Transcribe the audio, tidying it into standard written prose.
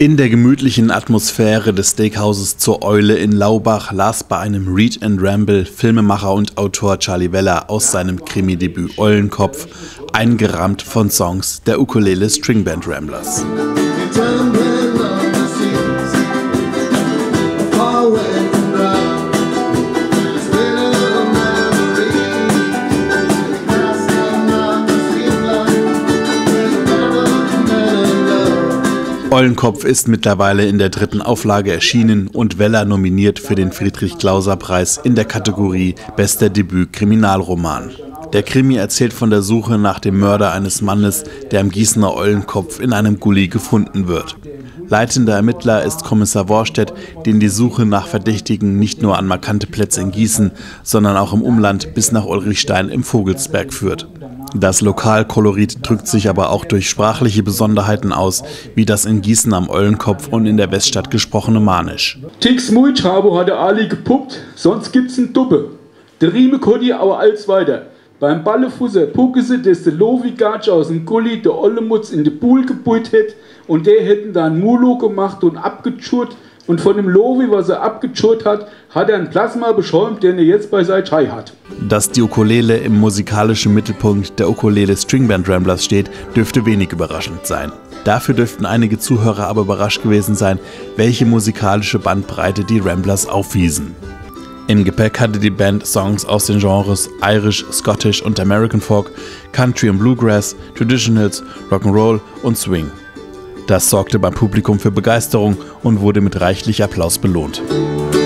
In der gemütlichen Atmosphäre des Steakhauses zur Eule in Laubach las bei einem Read and Ramble Filmemacher und Autor Charlie Weller aus seinem Krimi-Debüt Eulenkopf, eingerahmt von Songs der Ukulele Stringband Ramblers. Eulenkopf ist mittlerweile in der 3. Auflage erschienen und Weller nominiert für den Friedrich-Klauser-Preis in der Kategorie Bester Debüt-Kriminalroman. Der Krimi erzählt von der Suche nach dem Mörder eines Mannes, der im Gießener Eulenkopf in einem Gully gefunden wird. Leitender Ermittler ist Kommissar Worstedt, den die Suche nach Verdächtigen nicht nur an markante Plätze in Gießen, sondern auch im Umland bis nach Ulrichstein im Vogelsberg führt. Das Lokalkolorit drückt sich aber auch durch sprachliche Besonderheiten aus, wie das in Gießen am Eulenkopf und in der Weststadt gesprochene Manisch. Tix Muitschabo hat der Ali gepuppt, sonst gibt's n Duppe. Der Riemen Kodi aber als weiter. Beim Ballefusser Puckese, des de Lovi Gatsch aus dem Gully der Ollemutz in de Pool gebuit hätt und der hätten da ein Mulo gemacht und abgetschurt. Und von dem Lovi, was er abgetschurt hat, hat er ein Plasma beschäumt, den er jetzt bei seinem Chai hat. Dass die Ukulele im musikalischen Mittelpunkt der Ukulele Stringband Ramblers steht, dürfte wenig überraschend sein. Dafür dürften einige Zuhörer aber überrascht gewesen sein, welche musikalische Bandbreite die Ramblers aufwiesen. Im Gepäck hatte die Band Songs aus den Genres Irish, Scottish und American Folk, Country und Bluegrass, Traditionals, Rock'n'Roll und Swing. Das sorgte beim Publikum für Begeisterung und wurde mit reichlich Applaus belohnt.